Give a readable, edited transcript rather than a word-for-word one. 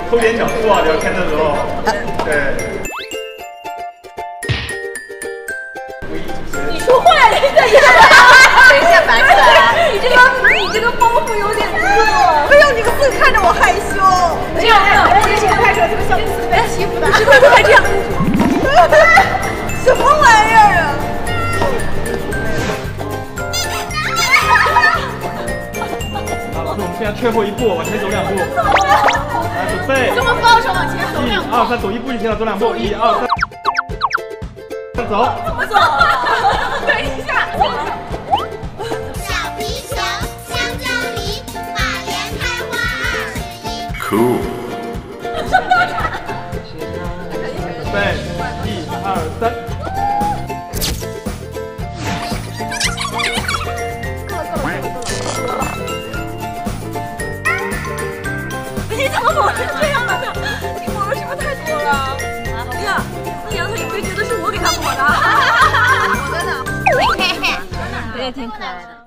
抠点脚步啊，聊天的时候。对。 你说话呀，你这样。等一下，白起来。你这个包袱有点重。 不要你个字看着我害羞。 这样没有，我这个拍出来这个小子被欺负的。你会不会这样？ 什么玩意儿啊！ 好，老师，我们现在退后一步，往前走2步。来，准备。 这么抱着往前走2步。 1、2、3，走1步就行了，走2步。1、2、3，走。 怎么走？等一下。 小皮球，香蕉梨，马莲开花21。 Cool。准备，1、2、3。 你怎么抹成这样了？你抹的是不是太多了？哎呀，那羊腿你会觉得是我给他抹的？ 我的呢？ 也挺可爱的。